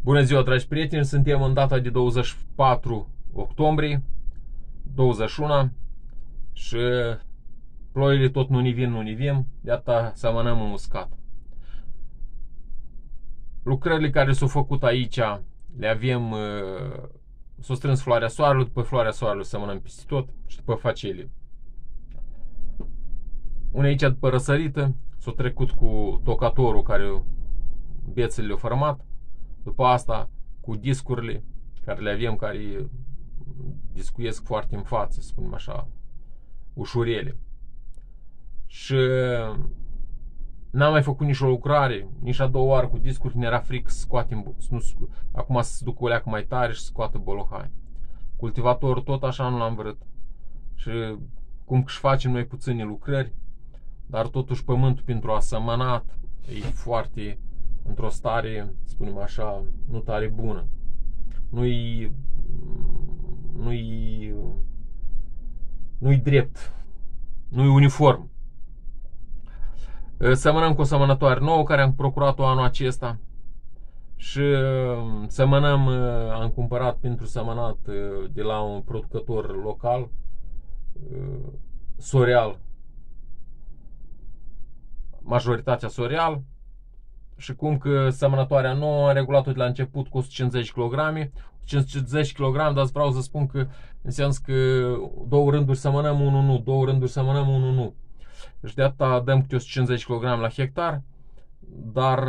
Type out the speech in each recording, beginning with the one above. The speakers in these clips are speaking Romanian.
Bună ziua, dragi prieteni! Suntem în data de 24 octombrie 21 și ploile tot nu ne vin, de atâta semănăm în uscat. Lucrările care s-au făcut aici le avem, s-a strâns floarea soarelui, după floarea soarelui semănăm peste tot și după facele. Unii aici după răsărită s-a trecut cu tocatorul care bețele le-au format. După asta cu discurile care le avem, care discuiesc foarte în față, să spunem așa, ușurele. Și n-am mai făcut nici o lucrare, nici a doua oară cu discuri, ne-era frică să scoatem, acum să se ducă o leacă mai tare și să scoată bolohai. Cultivatorul tot așa nu l-am vrut. Și cum că și facem noi puține lucrări, dar totuși pământul pentru asămănat e foarte într-o stare, spunem așa, nu tare bună. Nu-i drept, nu-i uniform. Semănăm cu o semănătoare nouă care am procurat-o anul acesta și semănăm, am cumpărat pentru semănat de la un producător local, Soreal, majoritatea Soreal. Și cum că semănătoarea nouă am regulat-o de la început cu 150 kg, 150 kg, dar vreau să spun că înseamnă că două rânduri semănăm, unul nu, două rânduri semănăm, unul nu. Și de atâta dăm câte 150 kg la hectar, dar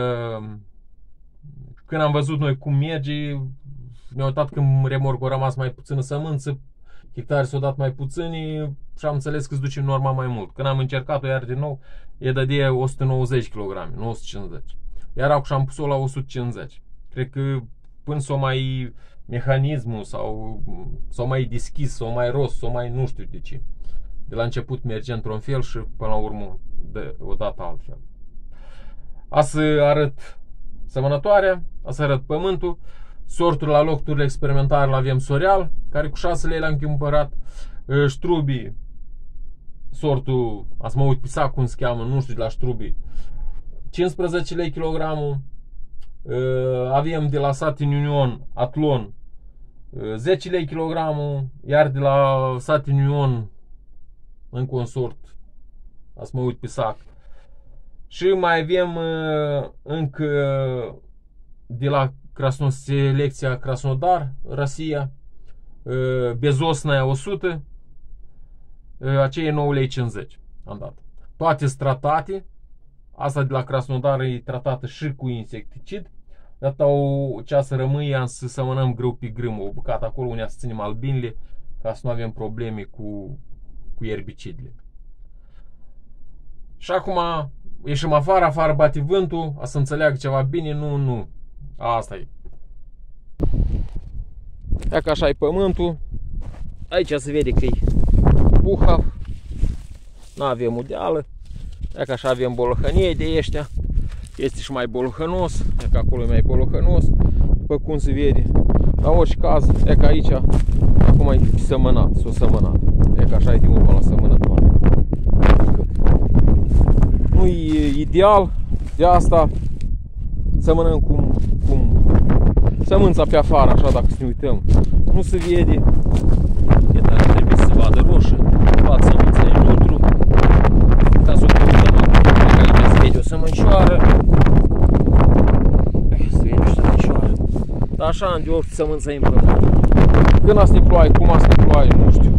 când am văzut noi cum merge, ne-am uitat că în remorc a rămas mai puțină sămânță, hectare s-au dat mai puțini și am înțeles că se duce norma mai mult. Când am încercat-o iar din nou, e dădea 190 kg, nu 150. Iar acum am pus-o la 150. Cred că până s-o mai mecanismul sau mai deschis, sau mai rost, sau mai nu știu de ce. De la început merge într-un fel și până la urmă o dată altfel. Asta arăt semănătoarea, asta arăt pământul. Sortul la locurile experimentare la avem Soreal, care cu 6 lei l-am cumpărat. Ștrubii, sortul, ați mă uit pe sac cum se cheamă, nu știu de la Ștrubii, 15 lei kilogramul. Avem de la Satin Union Atlon 10 lei kilogramul, iar de la Satin Union încă un sort, ați mă uit pe sac. Și mai avem încă de la Selecția Krasnodar, Rosia, Bezosnaia 100, aceea e 9,50 lei am dat. Toate sunt tratate. Asta de la Krasnodar e tratată și cu insecticid. De atâta o ceasă rămâie, am să semănăm grâu pe grâm, o bucată acolo unde să ținem albinele, ca să nu avem probleme cu erbicidele. Și acum ieșim afară bate vântul, a să înțeleagă ceva bine, nu. Asta e. Ia că așa e pământul. Aici se vede că e buhav. N-avem udeală. Ia că așa avem bolohănie de ăștia. Este și mai bolohănos. Ia că acolo e mai bolohănos, după cum se vede. La orice caz, ia că aici acum e sămănat, s-o sămănat. Ia că așa e de urmă la sămănătoare. Nu e ideal, de asta sămănăm cum sămânța pe afară, așa, dacă să ne uităm. Nu se vede. Iată, trebuie să se vadă roșă. Bat sămânța înăuntru. Ca să o căutăm acum. Aici se vede o sămânșoară. Se vede o sămânșoară. Dar așa, de ori sămânța în pământ. Când asta e ploaie, cum asta e ploaie, nu știu.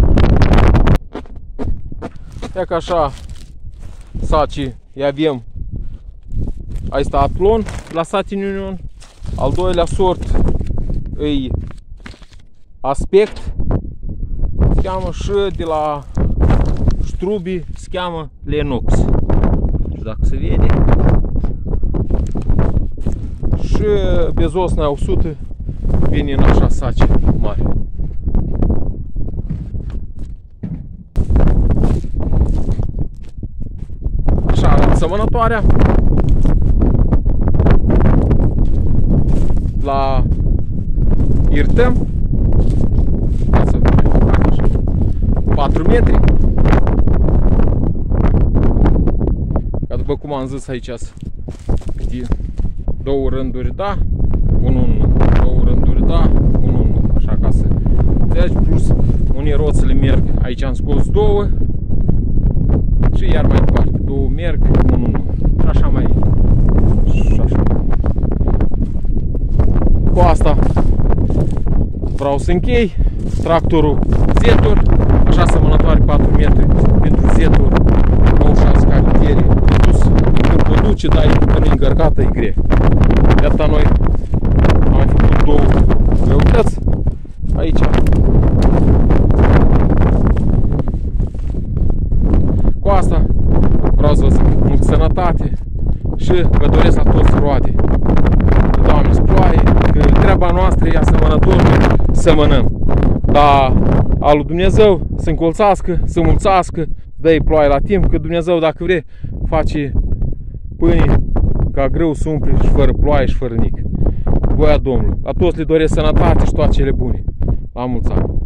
Ia că așa, saci, îi avem. Aici este Atlon la Satin Union. Al doilea sort îi Aspect, se cheamă, și de la Ștrubii se cheamă Lennox. Și dacă se vede. Și Bezosnaia 100 vine în așa saci mari. Așa arată sămănătoarea. La Irtăm 4 metri. Ca după cum am zis aici, două rânduri, da, două rânduri, da, unul, așa ca să înțelegi, plus unii roțele merg, aici am scos două și iar mai departe, două merg, unul, și așa mai, și așa. Cu asta vreau să închei, tractorul Zetor, așa asemănătoare 4 metri pentru Zetor, 96 caractere, dus, când o duce, dai, că nu-i încărcată, e greu. De atâta noi am mai făcut două greutăți aici. Cu asta vreau să vă zic multă sănătate și vă doresc la toți roade. Doamne, ploaie, că treaba noastră e asemănător, semănăm. Dar al lui Dumnezeu să încolțească, să mulțească, dă-i ploaie la timp, că Dumnezeu, dacă vrea, face pâine ca grâu să umple și fără ploaie și fără nic. Voia Domnului. La toți le doresc sănătate și toate cele bune. La mulți ani!